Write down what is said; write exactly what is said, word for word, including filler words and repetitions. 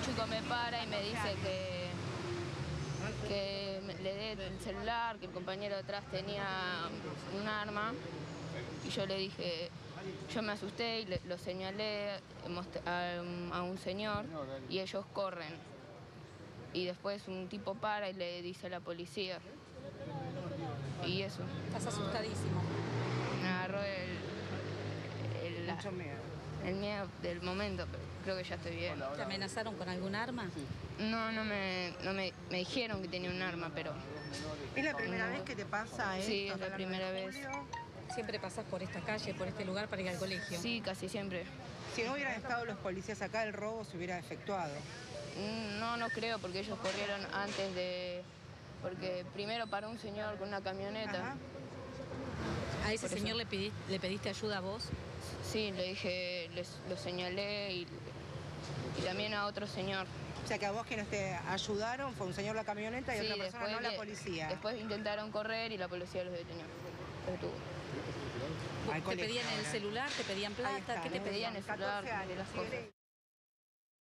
chico me para y me dice que, que le dé el celular, que el compañero de atrás tenía un arma. Y yo le dije, yo me asusté y le, lo señalé a, a un señor y ellos corren. Y después un tipo para y le dice a la policía. Y eso. Estás asustadísimo. Me agarró el, el, Mucho miedo. el miedo del momento, pero creo que ya estoy bien. ¿Te amenazaron con algún arma? No, no me, no me, me dijeron que tenía un arma, pero... ¿Es la primera no. vez que te pasa esto? Sí, es la primera vez. ¿Siempre pasás por esta calle, por este lugar para ir al colegio? Sí, casi siempre. Si no hubieran estado los policías acá, el robo se hubiera efectuado. No, no creo, porque ellos corrieron antes de... Porque primero paró un señor con una camioneta. Ajá. ¿A ese señor le pediste, le pediste ayuda a vos? Sí, le dije, les, lo señalé y, y también a otro señor. O sea que a vos quienes te ayudaron fue un señor la camioneta y sí, otra persona, no le, la policía. Después intentaron correr y la policía los detenió. Los detuvo. ¿Te pedían el celular? ¿Te pedían plata? ¿Qué te pedían? Pedían el celular, las cosas.